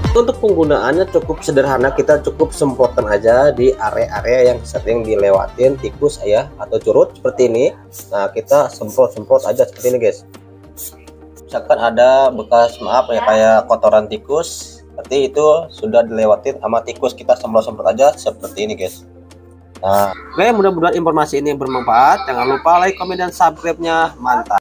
Untuk penggunaannya cukup sederhana, kita cukup semprotkan aja di area-area yang sering dilewatin tikus ya atau curut seperti ini. Nah, kita semprot aja seperti ini guys. Misalkan ada bekas maaf ya kayak kotoran tikus seperti itu sudah dilewatin sama tikus, kita semprot aja seperti ini guys. Nah, oke, mudah-mudahan informasi ini bermanfaat. Jangan lupa like, komen, dan subscribe-nya. Mantap.